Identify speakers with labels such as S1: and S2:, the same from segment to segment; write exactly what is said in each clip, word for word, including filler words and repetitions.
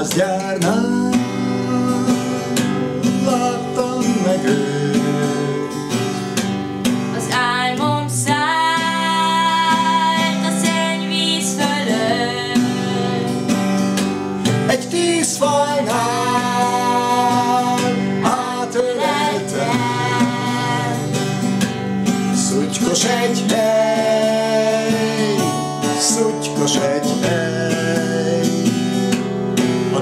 S1: gázgyárnál láttam meg őt.
S2: Az álmom szállt a szennyvíz fölött.
S1: Egy tűzfalnál átöleltem. Szutykos egy hely, szutykos egy hely, a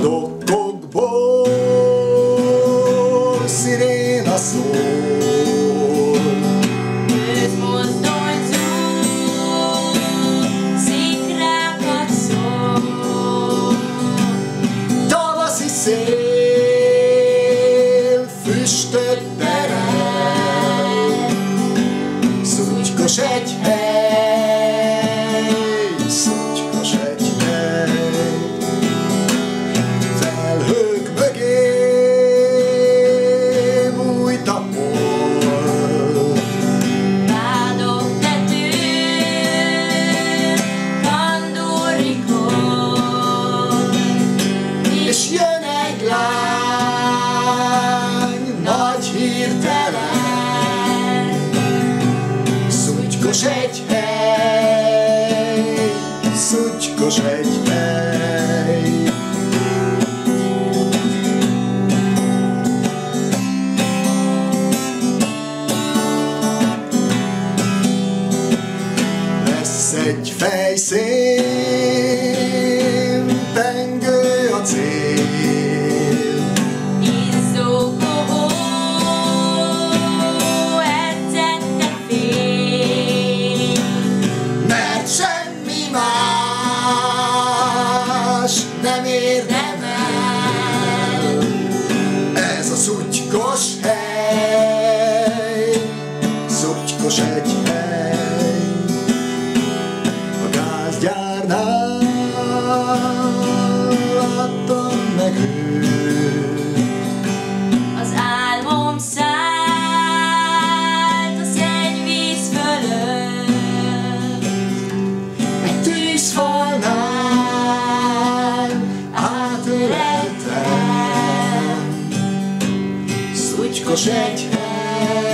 S1: dokkokból sziréna szól.
S2: Gőzmozdony zúg, szikrákat szól.
S1: Tavaszi szél füstöt terel. Szutykos egy hely, szutykos egy hely, felhők mögé bújt a hold.
S2: Vádok tető, kandúrikon,
S1: És jön egy lány, nagy hirtelen. Szutykos egy hely, szutykos egy hely. Lesz egy fejszín, pengő a cél.
S2: izzó kohó, edzette fény.
S1: Mert semmi más nem érdemel. Ez a szutykos hely, szutykos egy hely, a gázgyárnál láttam meg őt.
S2: Az álmom szállt a szennyvíz fölött.
S1: Egy tűzfalnál átöleltem. Szutykos egy hely,